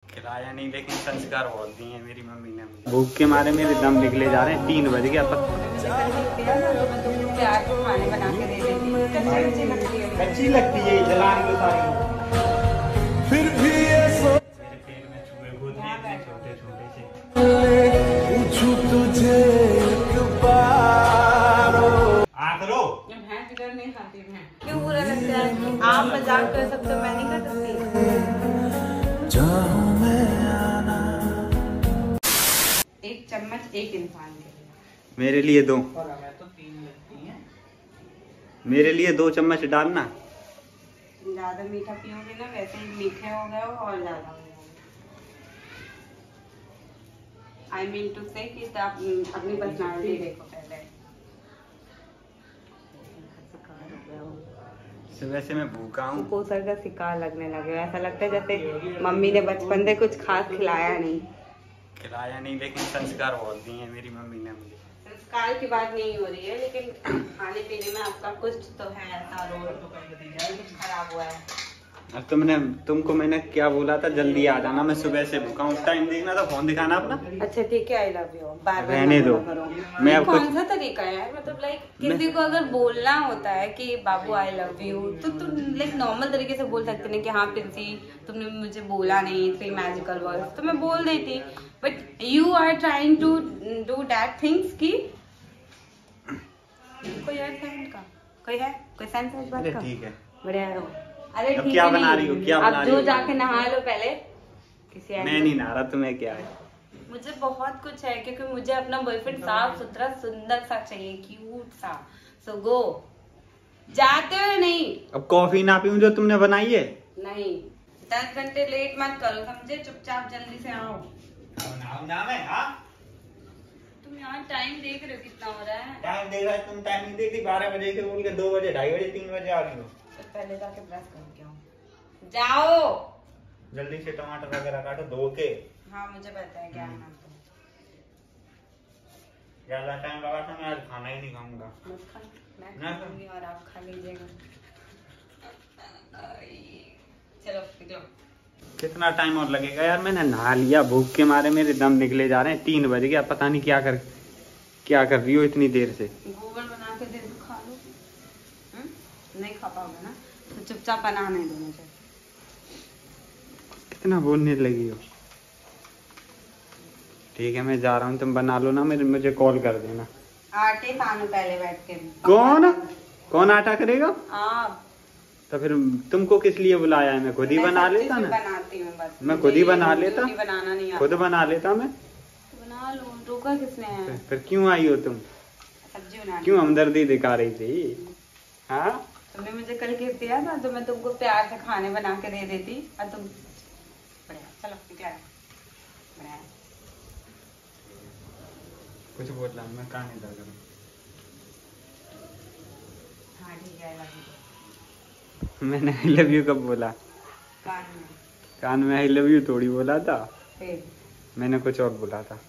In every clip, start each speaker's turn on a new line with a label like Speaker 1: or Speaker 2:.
Speaker 1: खिलाया नहीं, लेकिन संस्कार बहुत दिए हैं मेरी मम्मी ने मुझे। भूख के मारे मेरे दम निकले जा रहे हैं। 3 बज गया। अच्छी लगती है जलाने की सारी। फिर भी मेरे पेट में चूहे कूद रहे हैं छोटे छोटे से। पूछूं तुझे एक बार आखरो
Speaker 2: नहीं खाती मैं। क्यों बुरा लगता है? आप मजाक कर सकते हो, मैं नहीं कर सकती। एक चम्मच एक इंसान के लिए।
Speaker 1: मेरे लिए 2।
Speaker 3: और हमें तो 3 लगती हैं।
Speaker 1: मेरे लिए 2 चम्मच डालना।
Speaker 2: ज्यादा मीठा पियोगे ना, वैसे ही मीठे हो गए हो और ज्यादा हो गए। आई मीन टू से कि आप अपनी पर्सनालिटी देखो पहले।
Speaker 1: सुबह से मैं भूखा हूँ।
Speaker 2: कोसर का शिकार लगने लगे, ऐसा लगता है जैसे मम्मी ने बचपन से कुछ खास खिलाया नहीं।
Speaker 1: खिलाया नहीं, लेकिन संस्कार बहुत दिए हैं मेरी मम्मी ने मुझे।
Speaker 2: संस्कार की बात नहीं हो रही है, लेकिन खाने पीने में आपका कुछ तो है ऐसा रोल कुछ खराब हुआ है।
Speaker 1: अब तुमको मैंने क्या बोला था, जल्दी आ जाना, मैं सुबह से भूखा हूँ। टाइम देखना था, फोन दिखाना अपना।
Speaker 2: अच्छा ठीक है, आई लव यू। बार बार
Speaker 1: रहने दो। मैं अब
Speaker 2: कौन सा तरीका है, मतलब लाइक किसी को अगर बोलना होता है कि बाबू आई लव यू, तो तुम लाइक नॉर्मल तरीके से बोल सकते हैं कि हाँ प्रिंसी तुमने मुझे बोला नहीं 3 मैजिकल वर्ड्स, तो मैं बोल देती। But you are trying to do that things की कोई है फ्रेंड का, कोई है कोई सेंस है इस बात का?
Speaker 1: ठीक है,
Speaker 2: बढ़िया है। अरे
Speaker 1: अब
Speaker 2: ठीक
Speaker 1: क्या
Speaker 2: है,
Speaker 1: बना रही हो, क्या बना
Speaker 2: अब
Speaker 1: रही हो?
Speaker 2: जो जाके नहा लो पहले। किसी
Speaker 1: मैं नहीं नहा रहा, तुम्हें क्या है?
Speaker 2: मुझे बहुत कुछ है, क्योंकि मुझे अपना बॉयफ्रेंड साफ सुथरा सुंदर सा चाहिए, क्यूट सा। सो गो। जाते हो नहीं?
Speaker 1: अब कॉफी ना पीऊं जो तुमने बनाई है?
Speaker 2: नहीं, 10 घंटे लेट मत करो, समझे? चुपचाप जल्दी से आओ।
Speaker 1: नाम है हाँ?
Speaker 2: तुम यहाँ टाइम देख रहे हो कितना हो रहा है?
Speaker 1: टाइम देख रहा है तुम? टाइम नहीं देखती? 12 बजे से बोल के 2 बजे, 2:30 बजे, 3 बजे आ रही हो।
Speaker 2: तो पहले जाके ब्रश करके आओ। जाओ
Speaker 1: जल्दी से। टमाटर वगैरह काटो धो के।
Speaker 2: हाँ मुझे पता है क्या है आपको।
Speaker 1: ज्यादा टाइम लगा तो मैं आज खाना ही नहीं खाऊंगा।
Speaker 2: मत खा, मैं
Speaker 1: ना
Speaker 2: खाऊंगी और आप खा लीजिएगा। चलो निकलो।
Speaker 1: कितना टाइम और लगेगा यार? मैंने नहा लिया, भूख के मारे मेरे दम निकले जा रहे हैं। 3 बज गया, पता नहीं क्या कर रही हो इतनी देर से।
Speaker 2: गोबर बना के दे दो, खा लो। नहीं खा पाओगे ना, तो चुपचाप बना नहीं दो मुझे।
Speaker 1: कितना बोलने लगी हो। ठीक है मैं जा रहा हूँ, तुम बना लो ना, मुझे कॉल कर देना।
Speaker 2: आटे सानो पहले बैठ के।
Speaker 1: कौन आटा करेगा?
Speaker 2: आप।
Speaker 1: तो फिर तुमको किस लिए बुलाया है? मैं खुद ही बना लेता ना।
Speaker 2: बनाती हूँ बस।
Speaker 1: मैं खुद ही बना लेता।
Speaker 2: बनाना नहीं आता।
Speaker 1: खुद बना लेता मैं।
Speaker 2: बना लो, रोका किसने है?
Speaker 1: फिर क्यों आई हो तुम?
Speaker 2: सब्जी बनानी।
Speaker 1: क्यों हमदर्दी दिखा रही थी? हाँ
Speaker 2: तुमने मुझे कल गिफ्ट दिया था, तो मैं तुमको प्यार से खाने बना के दे देती, और तुम बढ़िया। चलो क्या है? बढ़िया।
Speaker 1: कुछ बोल रहा हूँ मैं, कान इधर करूँ।
Speaker 2: हाँ ठीक है,
Speaker 1: मैंने आई लव यू कब बोला? कान में आई लव यू थोड़ी बोला था।
Speaker 2: फिर
Speaker 1: मैंने कुछ और बोला था।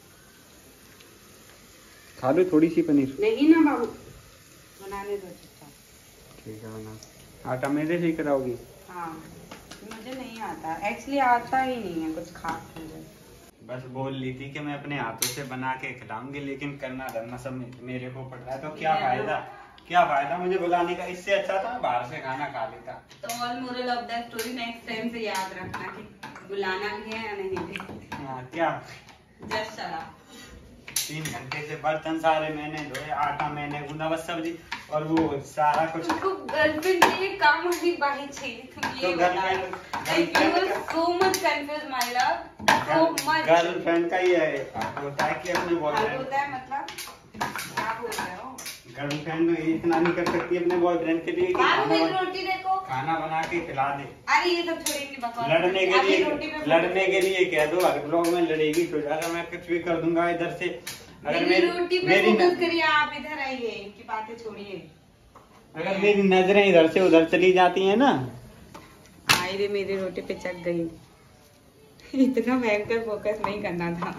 Speaker 1: खा लो थोड़ी सी पनीर।
Speaker 2: नहीं ना बाबू, बनाने दो चुपचाप।
Speaker 1: ठीक है बना। आटा मेरे से ही कराओगी?
Speaker 2: हाँ मुझे नहीं आता, एक्चुअली आता ही नहीं है कुछ खास मुझे।
Speaker 1: बस बोल ली थी कि मैं अपने हाथों से बना के खिलाऊंगी, लेकिन करना धरना सब मेरे को पड़ रहा है। तो क्या फायदा? क्या फायदा मुझे बुलाने का? इससे अच्छा था मैं बाहर से खाना खा लेता।
Speaker 2: तो all moral of the story next time से याद रखना कि बुलाना भी है या नहीं भी।
Speaker 1: हाँ क्या?
Speaker 2: जस्ट चला।
Speaker 1: 3 घंटे से बर्तन सारे मैंने धोए, आटा मैंने गूंदा, बस सब्जी और वो सारा कुछ।
Speaker 2: तुमको गर्लफ्रेंड के लिए काम वाली बाही चाहिए, तुम ये बता। so much confused my love, so much।
Speaker 1: Girlfriend का ही है होता है कि अपने बॉयफ्रेंड
Speaker 2: होता है, मतलब क्या बोल रहे हो?
Speaker 1: गर्लफ्रेंड इतना नहीं कर सकती अपने बॉयफ्रेंड के लिए कि
Speaker 2: रोटी देखो,
Speaker 1: खाना बना के खिला दे।
Speaker 2: अरे ये सब छोड़ेंगे बकवास।
Speaker 1: लड़ने के लिए कह दो, हर ब्लॉग में लड़ेगी तो ज्यादा मैं कुछ भी कर दूंगा इधर से। अगर
Speaker 2: मेरी रोटी पे फोकस करिए, आप इधर आइए, इनकी बातें छोड़िए।
Speaker 1: अगर मेरी नजरें इधर से उधर चली जाती हैं ना।
Speaker 2: आई रे मेरी रोटी पे चक गई। इतना भयंकर फोकस नहीं करना था।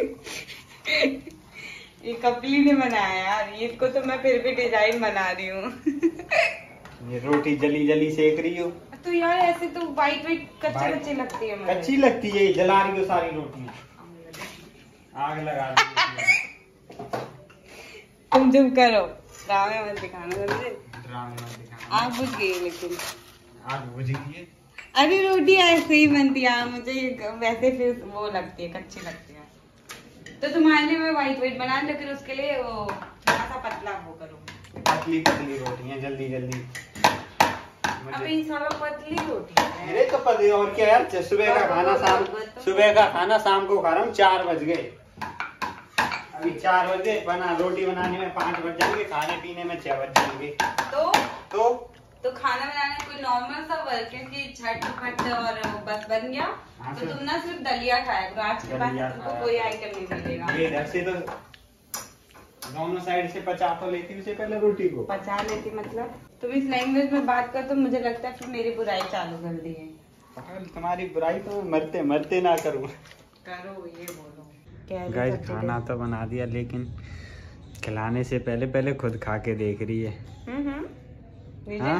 Speaker 2: ये कपली ने बनाया यार, इसको तो मैं फिर भी डिजाइन बना रही हूँ।
Speaker 1: ये रोटी जली जली सेक रही हो।
Speaker 2: तो यार ऐसे तो वाइट कच्चे लगती है मुझे।
Speaker 1: कच्ची लगती है, जला रही हो सारी रोटियां, आग लगा दी।
Speaker 2: तुम चुप करो, ड्रामे मत दिखाना मुझे।
Speaker 1: ड्रामे मत दिखाना।
Speaker 2: आग बुझ गई लेकिन।
Speaker 1: आग बुझ गई है।
Speaker 2: अरे रोटी ऐसे ही बनती है, मुझे वैसे फिर वो लगती है, कच्ची लगती है। तो तुम्हारे लिए मैं वाइट बना, लेकिन उसके लिए वो थोड़ा सा पतला वो करो।
Speaker 1: पतली पतली रोटियां जल्दी जल्दी।
Speaker 2: अभी सारा पतली रोटी है।
Speaker 1: मेरे तो पतली, और क्या यार, सुबह का खाना शाम को खा रहा हूँ। 4 बज गए, अभी 4 बजे बना, रोटी बनाने में 5 बज जाएंगे, खाने पीने में 6 बज जाएंगे। तो
Speaker 2: खाना बनाने कोई नॉर्मल सा वर्क है कि झटपट और बस बन गया। तो तुम ना सिर्फ दलिया खाया करो, आज के बाद तुमको कोई आइटम नहीं मिलेगा।
Speaker 1: ये इधर से तो दोनों साइड से पचा तो लेती, उससे पहले रोटी को
Speaker 2: पचा लेती। मतलब तुम इस लैंग्वेज में बात कर तो मुझे लगता है फिर मेरी बुराई चालू कर दी है।
Speaker 1: तुम्हारी बुराई तो मरते मरते ना करूँ।
Speaker 2: करो, ये बोलो।
Speaker 1: गाइस खाना तो बना दिया, लेकिन खिलाने से पहले खुद खा के देख रही है। हाँ?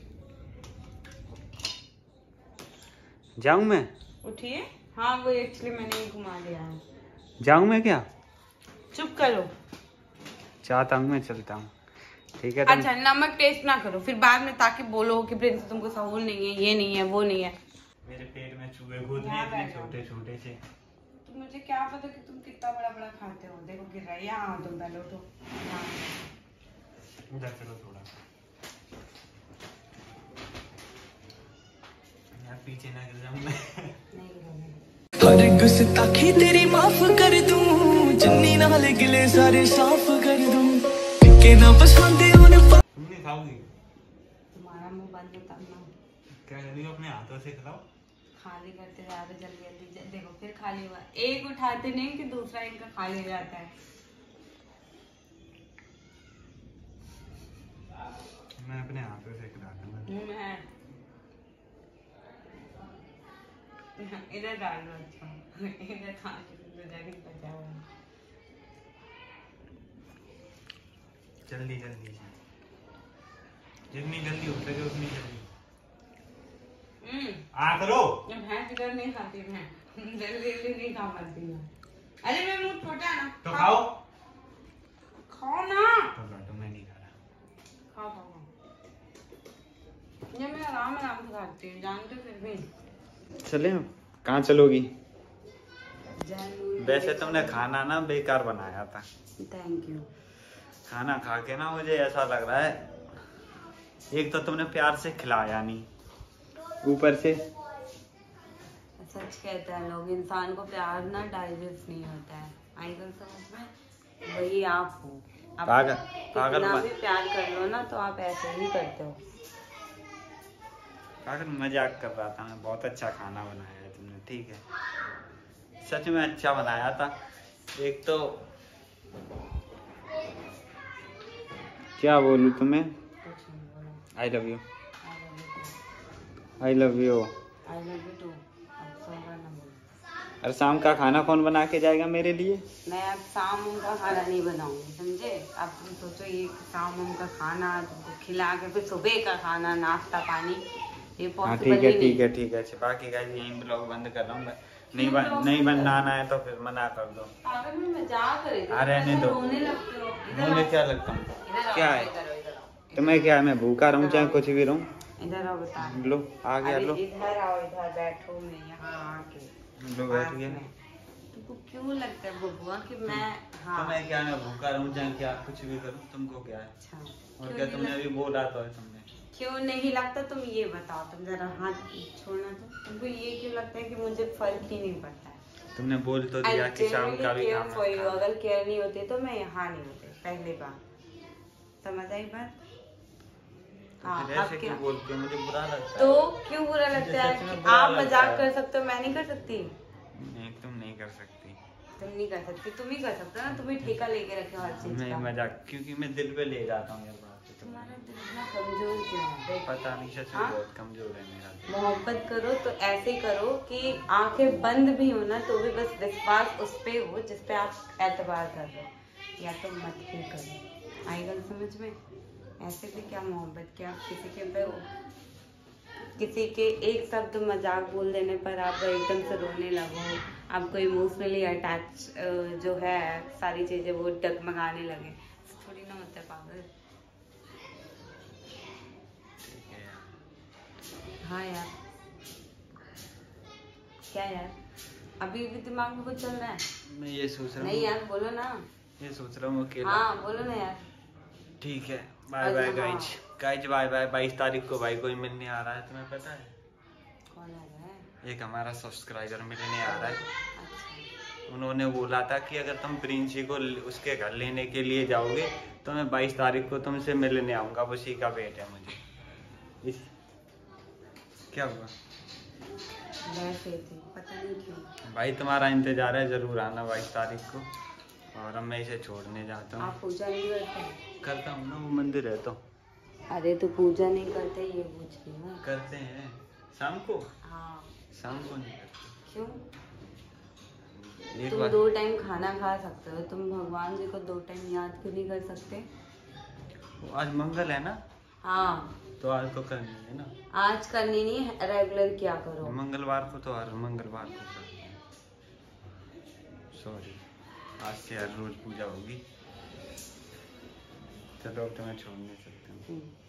Speaker 1: जाऊं मैं?
Speaker 2: उठिए। हाँ वो एक्चुअली मैंने ही घुमा दिया है।
Speaker 1: जाऊं मैं क्या?
Speaker 2: चुप करो।
Speaker 1: चाहता हूँ मैं, चलता हूँ। ठीक है।
Speaker 2: अच्छा नमक टेस्ट ना करो फिर बाद में, ताकि बोलो कि प्रिंस तुमको सहूल नहीं है, ये नहीं है, वो नहीं है।
Speaker 1: मेरे पेट में चूहे कूदने इतने छोटे छोटे से।
Speaker 2: तो मुझे क्या पता कि तुम कितना बड़ा बड़ा खाते हो। देखो गिर रहा है। यहाँ तुम पहले उठो।
Speaker 1: उधर चलो थोड़ा, यार पीछे ना गिर जाऊं मैं।
Speaker 4: हर गुस्ताखी तेरी माफ कर दूं, जिन्नी नाल गिले सारे साफ कर दूं, के ना पसंद उन्हें
Speaker 1: तुम नहीं खाओगी?
Speaker 2: तुम्हारा मुंह बंद है तब ना।
Speaker 1: क्या कर रही हो? अपने हाथों से खिलाओ।
Speaker 2: खाली करते जा रहे जल्दी जल्दी। देखो फिर खाली हुआ। एक उठाते नहीं कि दूसरा इनका खाली हो जाता है।
Speaker 1: मैं अपने हाथों से खिलाता हूँ।
Speaker 2: इधर डाल दो। अच्छा इधर खा जाके बचा हुआ।
Speaker 1: जल्दी जल्दी, जितनी जल्दी हो सके उतनी जल्दी। आ करो।
Speaker 2: भैंस इधर नहीं खाती मैं, जल्दी जल्दी नहीं खा पाती मैं। अरे मेरा मुंह छोटा है ना।
Speaker 1: तो खाओ।
Speaker 2: खाओ ना।
Speaker 1: तो मैं नहीं खा रहा।
Speaker 2: खाओ खाओ। ये मैं आराम से खाती हूँ, जानते हो फिर भी।
Speaker 1: चले कहाँ चलोगी?
Speaker 2: जानू।
Speaker 1: वैसे तुमने खाना ना बेकार बनाया था।
Speaker 2: Thank you.
Speaker 1: खाना खा के ना मुझे ऐसा लग रहा है, एक तो तुमने प्यार से खिलाया नहीं, ऊपर से
Speaker 2: सच कहते हैं लोग, इंसान को प्यार ना डाइजेस्ट नहीं होता है। आइगल समझ में, वही आप हो। आप कितना भी प्यार कर लो ना तो आप ऐसे ही करते हो।
Speaker 1: पागल मजाक कर रहा था मैं। बहुत अच्छा खाना बनाया है तुमने, ठीक है, सच में अच्छा बनाया था। एक तो क्या बोलूं तुम्हें, I love you, I love you,
Speaker 2: I love you too.
Speaker 1: अरे शाम का खाना कौन बना के जाएगा मेरे लिए?
Speaker 2: मैं अब शाम का खाना नहीं बनाऊंगी, समझे? अब तुम सोचो ये शाम का खाना तुमको खिला के फिर सुबह का खाना, नाश्ता पानी, ये पॉसिबल
Speaker 1: ठीक है
Speaker 2: नहीं।
Speaker 1: ठीक है ठीक है। बाकी का यही ब्लॉग बंद कर रहा हूँ मैं। नहीं बनाना है तो फिर मना कर दो।
Speaker 2: पागल में मजाक कर रही थी।
Speaker 1: अरे रहने दो।
Speaker 2: रोने लगते हो।
Speaker 1: मुझे क्या लगता हूँ, क्या है तुम्हें, क्या है मैं भूखा रहूँ चाहे कुछ भी रहूँ?
Speaker 2: इधर आओ बता।
Speaker 1: लो आ गया, लो
Speaker 2: इधर आओ, इधर बैठो। मैं यहाँ आके
Speaker 1: लो बैठ गया।
Speaker 2: तुमको क्यों लगता है बबुआ कि मैं
Speaker 1: तुम्हें क्या, मैं भूखा रहूँ चाहे क्या कुछ भी करूँ, तुमको क्या है?
Speaker 2: अच्छा
Speaker 1: और क्या तुमने अभी बोला तो है तुमने,
Speaker 2: क्यों नहीं लगता? तुम ये बताओ, तुम जरा हाथ छोड़ना। तो तुमको ये क्यों लगता है कि मुझे फर्क ही नहीं पड़ता है?
Speaker 1: तुमने बोल तो दिया कि शाम का भी काम
Speaker 2: फॉर यू। अगर केयर नहीं होती तो मैं यहाँ नहीं होती पहली बार। समझ आई बात? हाँ,
Speaker 1: ऐसे क्यों बोलते हो? मुझे बुरा लगता है।
Speaker 2: तो क्यों बुरा लगता है? आप मजाक कर सकते हो, मैं नहीं कर सकती।
Speaker 1: नहीं तुम नहीं कर सकती।
Speaker 2: तुम नहीं कर सकती, तुम ही कर सकते हो ना। तुम्हें ठेका लेके रखे हो हर चीज
Speaker 1: मैं
Speaker 2: का।
Speaker 1: मजाक, क्योंकि मैं दिल पे ले जाता हूँ यार बात।
Speaker 2: तुम्हारा दिल इतना कमजोर क्यों है?
Speaker 1: पता नहीं, सच में बहुत कमजोर है मेरा दिल।
Speaker 2: मोहब्बत करो तो ऐसे करो कि आंखें बंद भी हो ना तो भी बस विश्वास उस पे हो जिस पे आप एतबार कर रहे हो, या तो मत ही करो। आई गल समझ में? ऐसे भी क्या मोहब्बत, क्या आप किसी के ऊपर किसी के एक शब्द मजाक बोल देने पर आप एकदम से रोने लगो, आपको इमोशनली अटैच जो है सारी चीजें वो डगमगाने लगे, थोड़ी ना होता है पागल। हाँ यार, क्या यार अभी भी दिमाग में कुछ चल रहा है?
Speaker 1: मैं ये सोच रहा हूँ।
Speaker 2: नहीं यार बोलो ना।
Speaker 1: ये सोच रहा हूँ अकेला।
Speaker 2: हाँ बोलो ना यार।
Speaker 1: ठीक है, bye bye guys. Guys bye bye. 22 तारीख को भाई कोई मिलने आ रहा है, तुम्हें पता है?
Speaker 2: कौन आ रहा है?
Speaker 1: एक हमारा सब्सक्राइबर मिलने आ रहा है।
Speaker 2: अच्छा।
Speaker 1: उन्होंने बोला था कि अगर तुम प्रिंसी को उसके घर लेने के लिए जाओगे तो मैं 22 तारीख को तुमसे मिलने आऊंगा। उसी का वेट है मुझे। क्या हुआ?
Speaker 2: वैसे थी, पता नहीं क्यों।
Speaker 1: भाई तुम्हारा इंतजार है, जरूर आना 22 तारीख को। और अब मैं इसे छोड़ने जाता हूँ।
Speaker 2: आप पूजा नहीं करते?
Speaker 1: करता हूँ ना, वो मंदिर रहता हूँ।
Speaker 2: अरे तो पूजा नहीं करते ये पूछ रही हूँ।
Speaker 1: करते हैं शाम को।
Speaker 2: हाँ।
Speaker 1: शाम को नहीं करते।
Speaker 2: क्यों?
Speaker 1: एक
Speaker 2: तुम
Speaker 1: बार
Speaker 2: 2 टाइम खाना खा सकते हो, तुम भगवान जी को 2 टाइम याद क्यों नहीं कर सकते?
Speaker 1: आज मंगल है ना,
Speaker 2: हाँ
Speaker 1: तो आज तो करनी है ना।
Speaker 2: आज करनी नहीं है, रेगुलर क्या करो।
Speaker 1: मंगलवार को तो हर मंगलवार को करते हैं। सॉरी, आज से हर रोज पूजा होगी। चलो अब तो मैं छोड़ नहीं सकता हूँ।